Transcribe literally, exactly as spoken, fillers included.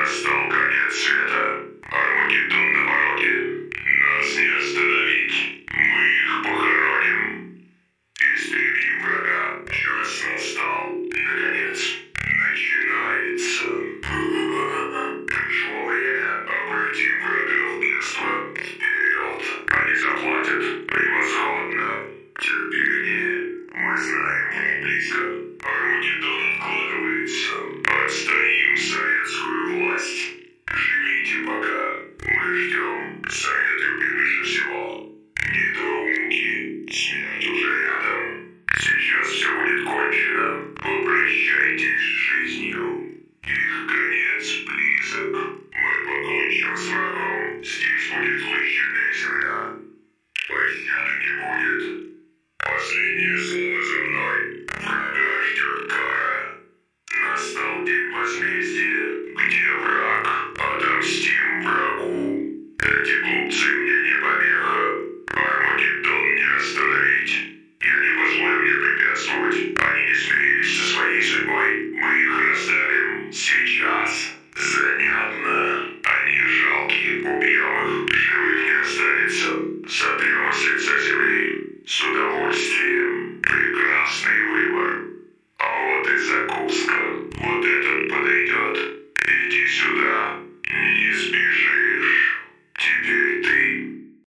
Настал конец света. Армагеддон на пороге. Нас не остановить. Мы их похороним. Истребим врага. Час настал. Наконец. Начинается. Пришло время. Обратим врага в бегство. Вперед. Они заплатят. Превосходно. Терпение. Мы знаем, мы близко. Армагеддон откладывается. Отстоим советскую власть. Живите пока. Мы ждем. Советы превыше всего. Недоумки. Смерть уже рядом. Сейчас все будет кончено. Попрощайтесь с жизнью. Их конец близок. Мы покончим с врагом. Здесь будет выжженная земля. Пощады не будет. Последнее слово за мной. Врага ждет кара. Настал день возмездия. Где враг? Отомстим врагу. Эти глупцы мне не помеха. Армагеддон не остановить. Я не позволю мне препятствовать. Они не смирились со своей судьбой. Мы их раздавим сейчас.